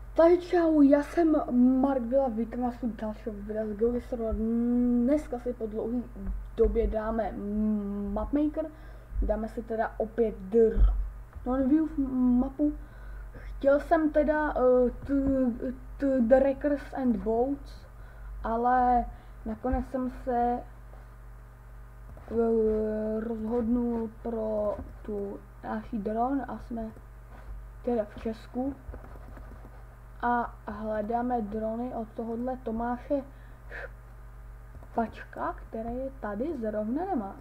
Takže čau, já jsem Mark Villa, vítám vás u dalšího videa z Geogestra. Dneska si po dlouhé době dáme Mapmaker, dáme si teda opět non-view mapu. Chtěl jsem teda The Wreckers and Boats, ale nakonec jsem se rozhodnul pro tu naší dron a jsme teda v Česku. A hledáme drony od tohohle Tomáše Špačka, který je tady zrovna nemá.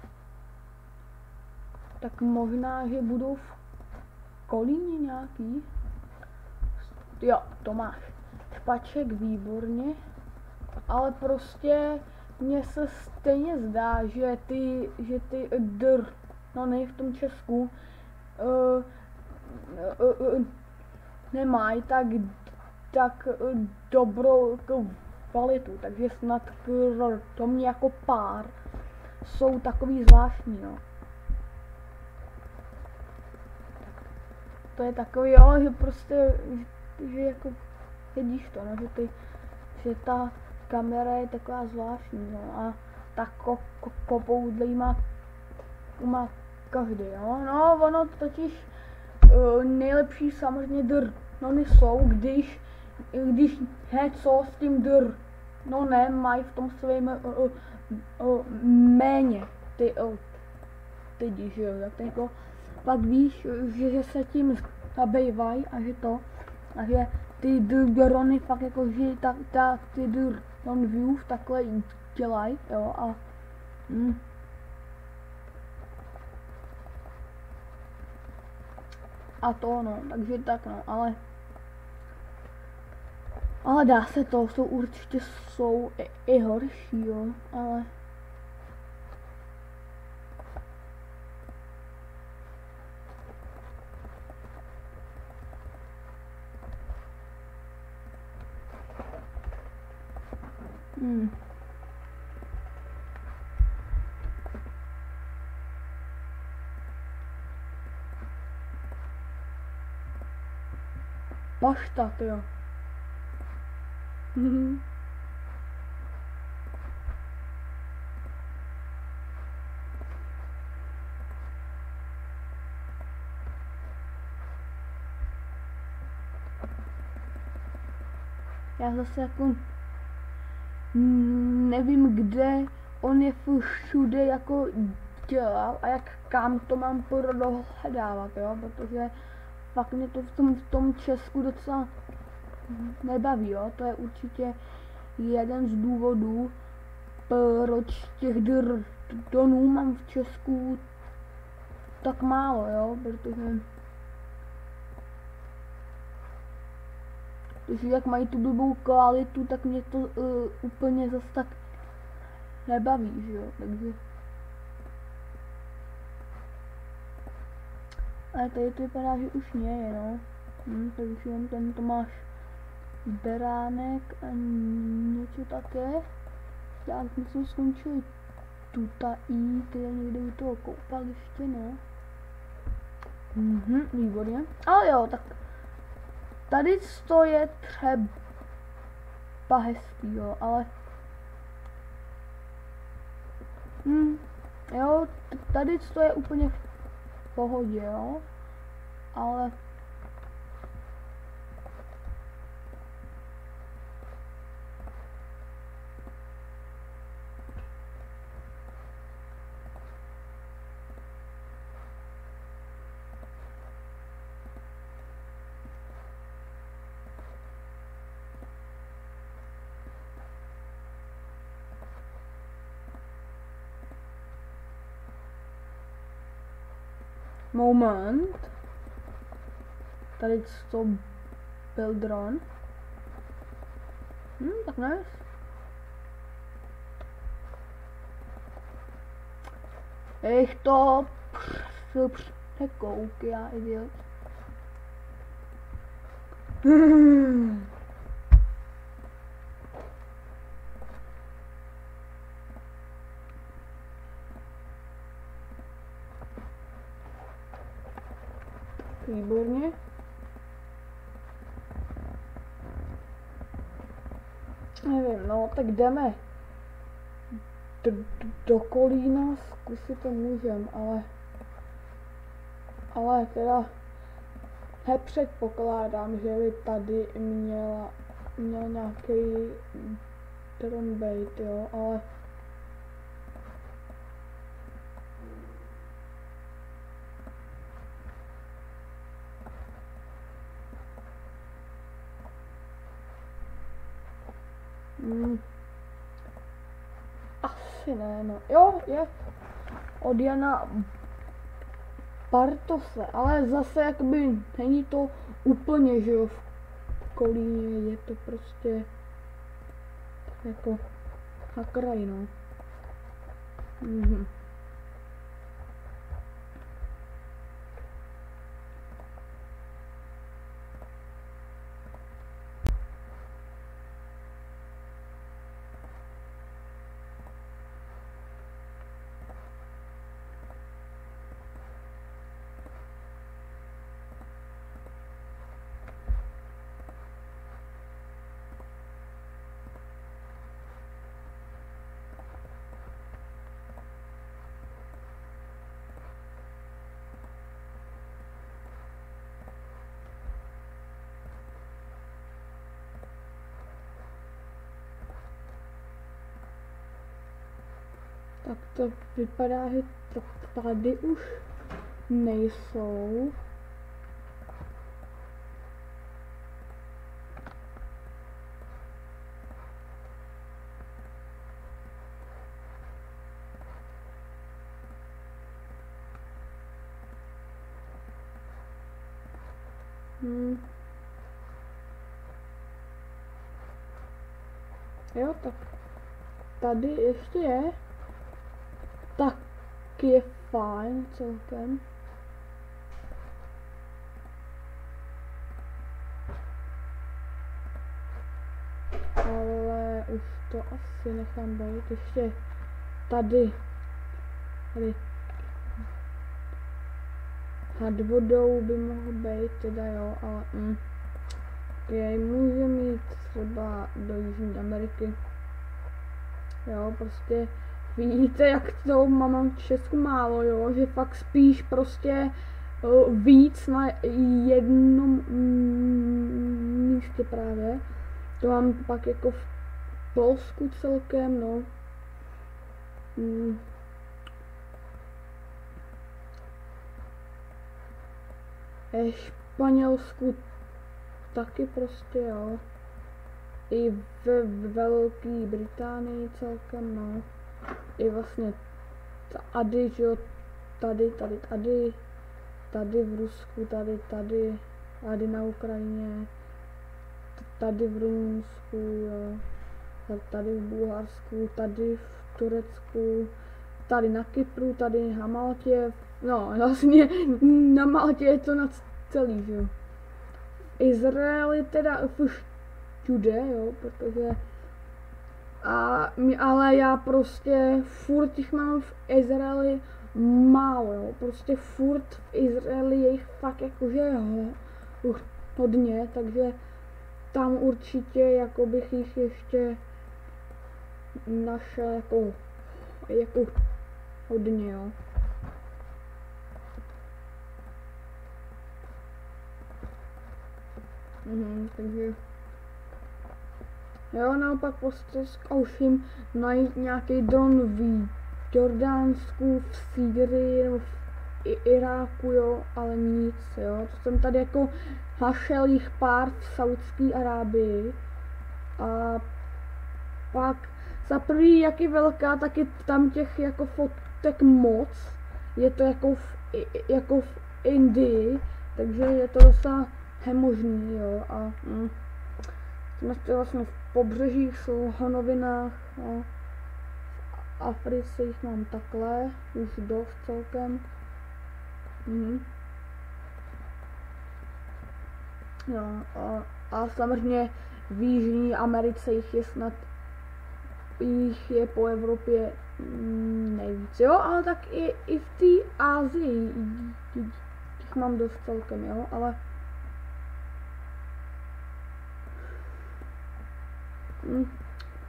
Tak možná, že budou v Kolíně nějaký. Jo, Tomáš Špaček, výborně. Ale prostě mně se stejně zdá, že ty drony v tom Česku nemají tak dobrou kvalitu, takže snad to mě jako pár jsou takový zvláštní, no. To je takový, jo, že prostě, že jako, vidíš to, no, že ta kamera je taková zvláštní, no, a tak kopoudlí má každý, jo, no, ono totiž nejlepší samozřejmě drony jsou, když něco s tím dronem mají v tom svém méně ty že jo, tak jako pak víš, že se tím zabývají a že ty drony fakt jako, že ty drone view takhle dělají, jo, a to no, takže tak no, ale dá se to, určitě jsou i horší, jo, ale paštat, jo. Já zase jako nevím, kde on je všude jako dělal a jak kam to mám prohledávat, jo, protože fakt mě to v tom Česku docela nebaví, jo, to je určitě jeden z důvodů, proč těch dronů mám v Česku tak málo, jo, protože jak mají tu blbou kvalitu, tak mě to úplně zase tak nebaví, že jo, takže ale tady to vypadá, že už nie je, no. Takže jen ten Tomáš Beránek a něco také. Já jsme skončili tutaj, ty je někde u toho koupaliště, no. Výborně. Ale jo, tak tady to je třeba hezký, jo, ale jo, tady to je úplně v pohodě, jo, ale moment. Tady to byl dron. Tak nice. Ech to překouk, já idiot. Výborně. nevím, no, tak jdeme do Kolína, zkusit to můžem, ale teda nepředpokládám, že by tady měl nějaký dron být, jo, ale asi ne, no. Jo, je od Jana Bartose, ale zase jakoby není to úplně, že jo, v Kolíně, je to prostě jako na kraji, no. Tak to vypadá, že tady už nejsou. Jo, tak tady ještě je. Tak je fajn celkem. Ale už to asi nechám být. Ještě tady nad vodou by mohl být teda, jo, ale jej může mít třeba do Jižní Ameriky. Jo, prostě vidíte, jak to mám v Česku málo, jo, že fakt spíš prostě víc na jednom místě právě. To mám pak jako v Polsku celkem, no. Španělsku taky prostě, jo. I ve Velké Británii celkem, no. I vlastně tady, že jo, tady v Rusku, tady na Ukrajině, tady v Rumunsku, jo, tady v Bulharsku, tady v Turecku, tady na Kypru, tady na Maltě, no vlastně na Maltě je to na celý, že jo. Izraeli teda všude, jo, protože ale já prostě furt jich mám v Izraeli málo, jo, prostě furt v Izraeli je jich fakt jakože hodně, takže tam určitě jako bych jich ještě našel jako hodně, jo. Takže jo, naopak prostě zkouším najít nějaký dron v Jordánsku, v Sýrii nebo v Iráku, jo, ale nic, jo. To jsem tady jako našel jich pár v Saudské Arábii a pak za prvý, jak je velká, tak je tam těch jako fotek moc, je to jako v Indii, takže je to docela možný, jo, a jsme vlastně v pobřežích, jsou honovinách, no. V Africe jich mám takhle, už dost celkem. No, a samozřejmě v Jižní Americe jich je po Evropě nejvíc, jo, ale tak i v té Asii jich mám dost celkem, jo, ale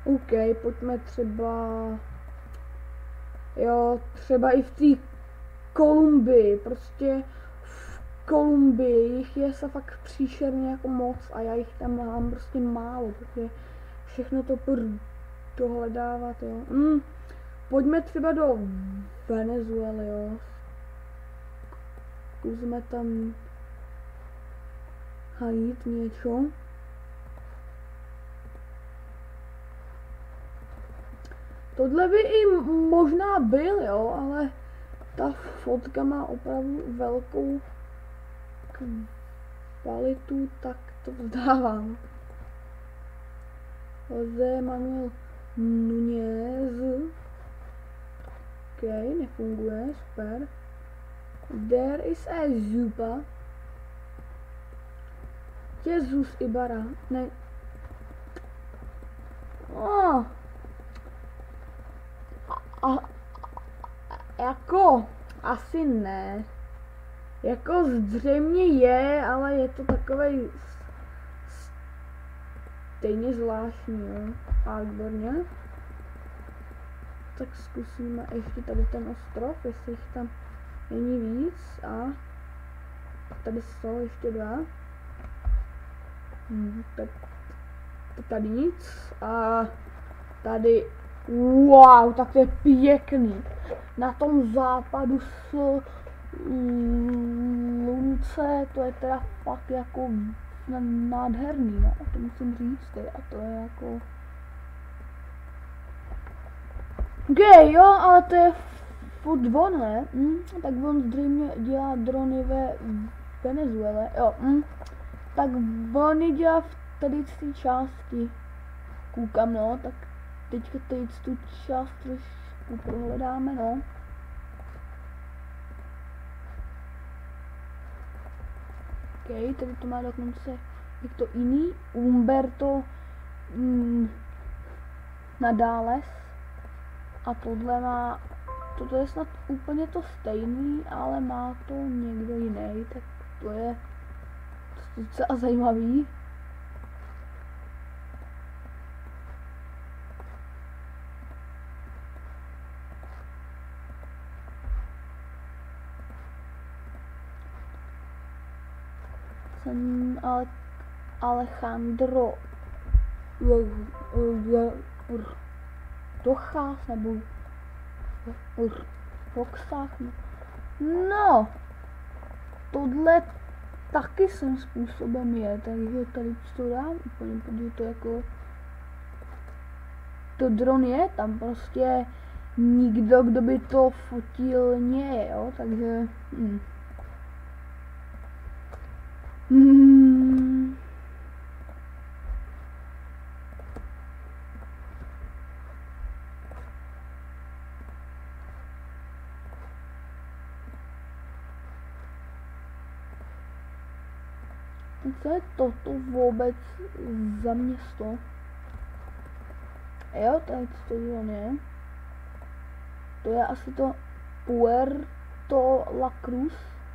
OK, pojďme třeba... Jo, třeba i v té Kolumbii, prostě v Kolumbii jich je se fakt příšerně jako moc a já jich tam mám prostě málo, protože všechno to dohledávat, jo. Pojďme třeba do Venezuely, jo. Zkusme tam najít něco. Tohle by i možná byl, jo, ale ta fotka má opravdu velkou kvalitu, tak to vzdávám. José Manuel Núñez. OK, nefunguje, super. There is a Zupa. Jesus Ibarra, ne. Jako, asi ne. Jako zřejmě je, ale je to takovej stejně zvláštní, jo. A výborně. Tak zkusíme ještě tady ten ostrov, jestli jich tam není víc. A tady jsou ještě dva. Tak tady nic. A tady, wow, tak to je pěkný. Na tom západu slunce, to je teda fakt jako nádherný, no, to musím říct, a to je jako... OK, jo, ale to je furt on, ne? Tak on zřejmě dělá drony ve Venezuele, jo, tak on je dělá v tady té části, koukám, no, tak teďka tady tu část trošku prohledáme, no. OK, tady to má dokonce jak to jiný, Humberto Nadales. A tohle má, toto je snad úplně to stejný, ale má to někdo jiný, tak to je docela zajímavý. Jsem Alejandro Rojas nebo Roxách, no, tohle taky svým způsobem je, takže tady to dám úplně, protože to jako, to dron je, tam prostě nikdo, kdo by to fotil, nie, jo, takže, Co je toto vůbec za město? Jo, tady to je. To je asi to Puerto La Cruz.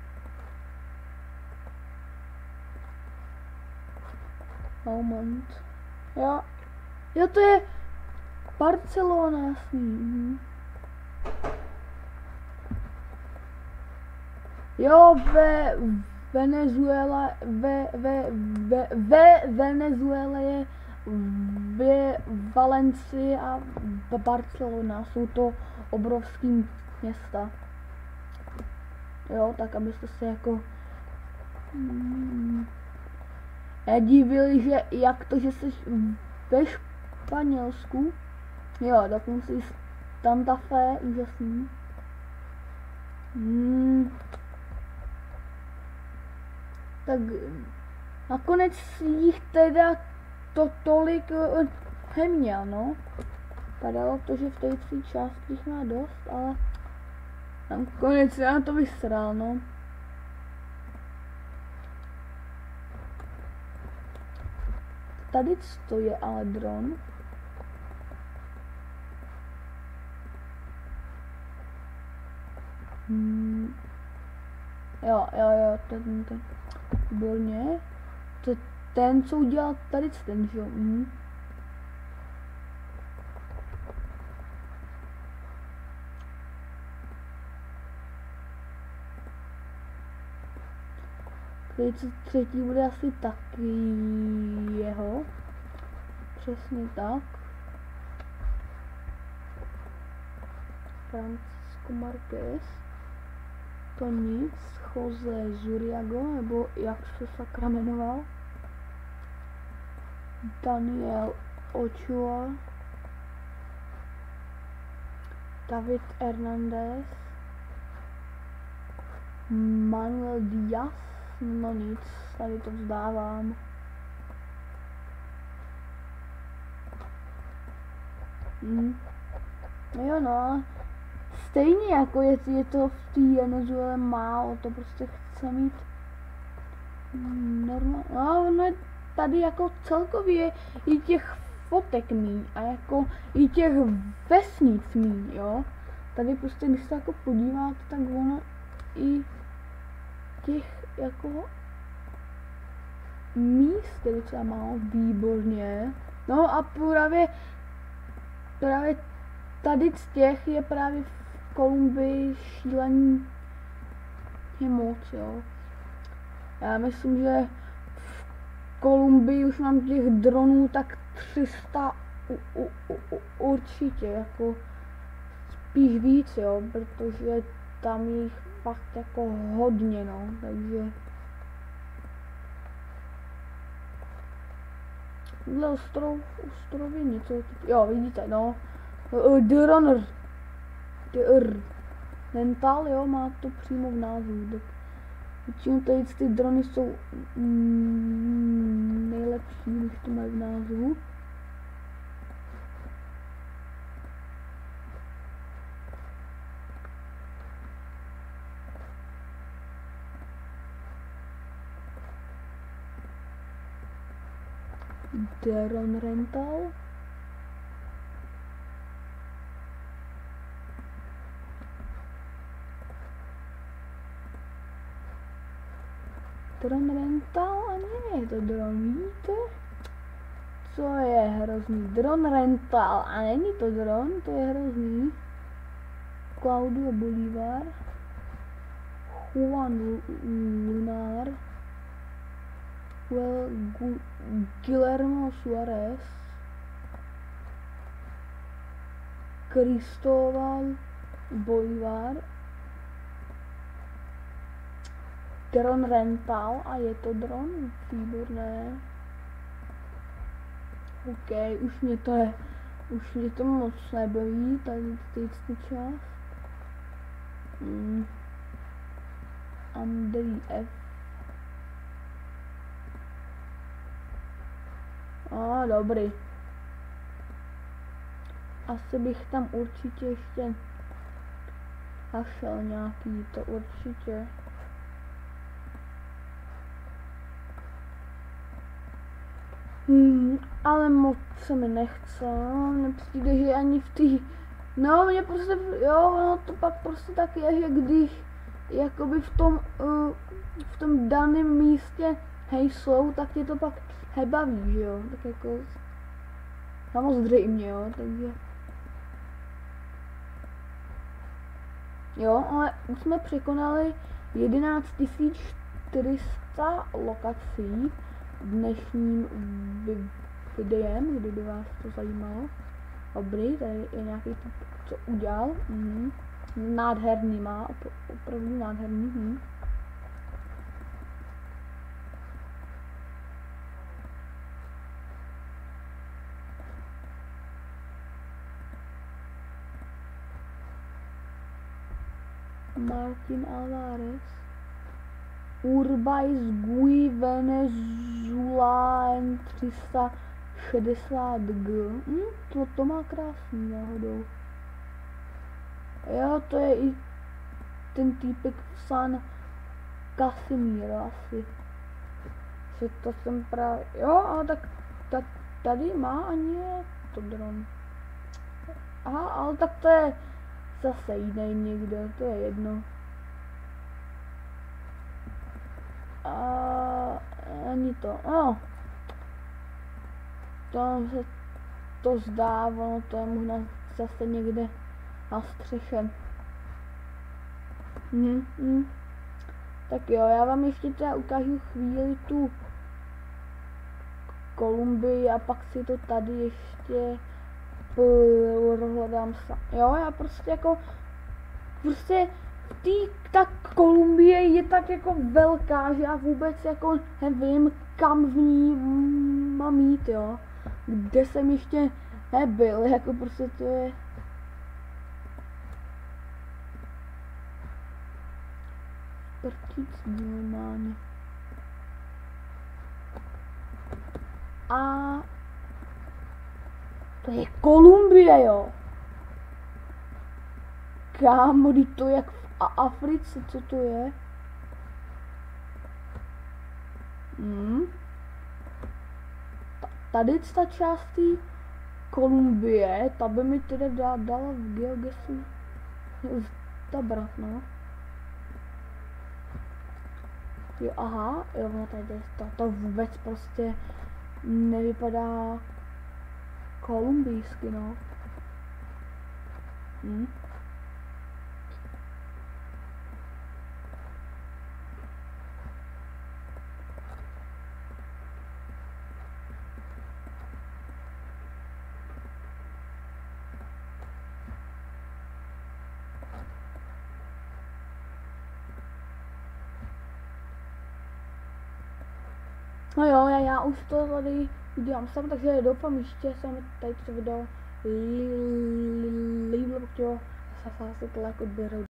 Moment. Jo. Jo, to je Barcelona, jasný. Jo, ve Venezuele je ve Valencii a Barcelona, jsou to obrovský města. Jo, tak abyste se jako nedivili, že jak to, že jsi ve Španělsku. Jo, dokonce i Santa Fe, úžasný. Tak nakonec jich teda to tolik neměl, no. Padalo to, že v té části jich má dost, ale nakonec já to vysral, no. Tady to je ale dron. Jo, ten. Výborně. To ten, co udělal tady ten, že jo? 33. bude asi taky jeho. Přesně tak. Francisco Marquez. To nic. Jose Zuriago, nebo jak se sakra jmenoval. Daniel Ochoa. David Hernandez. Manuel Diaz. No nic, tady to vzdávám. Jo no, stejně jako je to v té Venezuele málo, to prostě chce mít normálně, no tady jako celkově i těch fotek míň a jako i těch vesnic míň, jo. Tady prostě, když se jako podíváte, tak ono i těch jako míst je docela málo, výborně. No a právě tady z těch je právě v Kolumbii šílení je moc, jo. Já myslím, že v Kolumbii už mám těch dronů tak 300 určitě, jako spíš víc, jo, protože tam jich fakt jako hodně, no, takže tohle ostrovy něco, jo, vidíte, no, Drone Rental, jo, má to přímo v názvu, tak většinou tady ty drony jsou nejlepší, když to mají v názvu. Drone Rental. Drone Rental a nie je to dron, vidíte? Co je hrozný? Drone Rental a není to dron, to je hrozný. Claudio Bolivar. Juan Lunar. Guillermo Suarez. Cristóbal Bolivar. Dron Rental a je to dron, výborné. OK, už mě to moc nebaví, tady ty část. Andrej F. Dobrý. Asi bych tam určitě ještě našel nějaký, to určitě. Ale moc se mi nechce, no, mně přijde, že ani v té, no mně prostě, jo, no to pak prostě tak je, že když jakoby v tom daném místě jsou, tak je to pak baví, že jo, tak jako samozřejmě, jo, takže jo, ale už jsme překonali 11 400 lokací dnešním videem, kdyby vás to zajímalo. Dobrý, tady je nějaký typ, co udělal. Nádherný má, opravdu nádherný. Martin Alvarez. Urbais Gui Venezuela 360G. To má krásný náhodou. Jo, to je i ten týpek San Casimiro asi. Že to jsem právě, jo, ale tak tady má ani je to dron. Aha, ale tak to je zase jiný někdo, to je jedno. Ani to, tam se to zdá, ono to je možná zase někde na střeše. Tak jo, já vám ještě teda ukážu chvíli tu Kolumbii a pak si to tady ještě prohledám sám. Jo, já prostě jako, ta Kolumbie je tak jako velká, že já vůbec jako nevím, kam v ní mám jít, jo. Kde jsem ještě nebyl, jako prostě to je... Prčic normálně. A... To je Kolumbie, jo. Kámo, to jak v Africe, co to je? Tady ta část té Kolumbie, ta by mi teda dala v geogesu zabrat, no. Jo, aha, jo, no tady to vůbec prostě nevypadá kolumbijsky, no. No jo, já už to tady udělám sám, takže doufám, že se mi tady to video líbilo, pokud jo, zase like, odběr,